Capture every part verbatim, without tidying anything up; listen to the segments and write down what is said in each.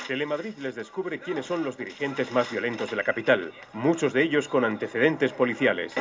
Telemadrid les descubre quiénes son los dirigentes más violentos de la capital, muchos de ellos con antecedentes policiales.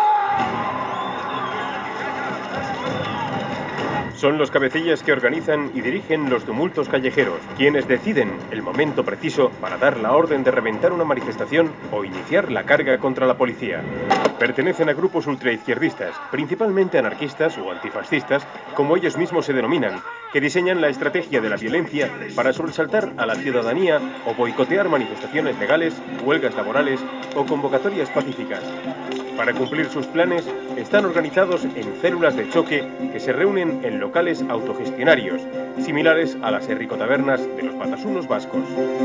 Son los cabecillas que organizan y dirigen los tumultos callejeros, quienes deciden el momento preciso para dar la orden de reventar una manifestación o iniciar la carga contra la policía. Pertenecen a grupos ultraizquierdistas, principalmente anarquistas o antifascistas, como ellos mismos se denominan, que diseñan la estrategia de la violencia para sobresaltar a la ciudadanía o boicotear manifestaciones legales, huelgas laborales o convocatorias pacíficas. Para cumplir sus planes, están organizados en células de choque que se reúnen en locales autogestionarios, similares a las herricotabernas de los batasunos vascos.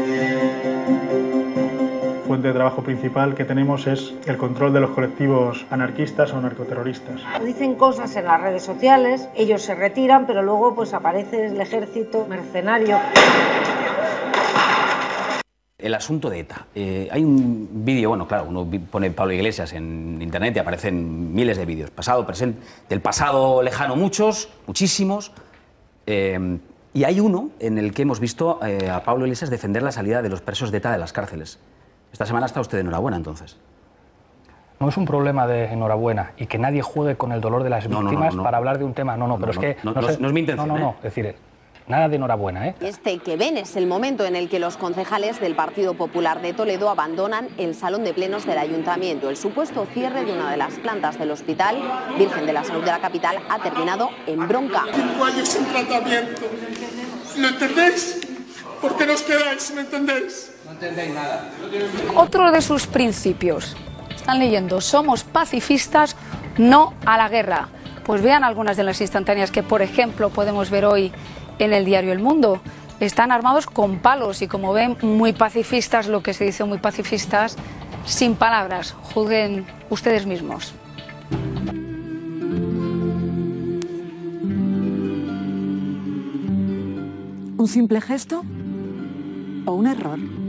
Fuente de trabajo principal que tenemos es el control de los colectivos anarquistas o narcoterroristas. Dicen cosas en las redes sociales, ellos se retiran, pero luego pues aparece el ejército mercenario. El asunto de ETA. Eh, hay un vídeo, bueno, claro, uno pone Pablo Iglesias en internet y aparecen miles de vídeos, pasado, presente, del pasado lejano muchos, muchísimos, eh, y hay uno en el que hemos visto eh, a Pablo Iglesias defender la salida de los presos de ETA de las cárceles. Esta semana está usted de enhorabuena, entonces. No es un problema de enhorabuena y que nadie juegue con el dolor de las víctimas no, no, no, no. para hablar de un tema. No, no, pero no, es que... No, no, no, sé, no es mi intención, No, no, no, ¿eh? es decir, nada de enhorabuena, ¿eh? Este que ven es el momento en el que los concejales del Partido Popular de Toledo abandonan el salón de plenos del ayuntamiento. El supuesto cierre de una de las plantas del Hospital Virgen de la Salud de la capital ha terminado en bronca. Cinco años sin tratamiento. ¿Lo entendéis? ¿Por qué nos quedáis? ¿Me entendéis? No entendéis nada. Otro de sus principios. Están leyendo, somos pacifistas, no a la guerra. Pues vean algunas de las instantáneas que, por ejemplo, podemos ver hoy en el diario El Mundo. Están armados con palos y, como ven, muy pacifistas, lo que se dice muy pacifistas, sin palabras. Juzguen ustedes mismos. ¿Un simple gesto o un error?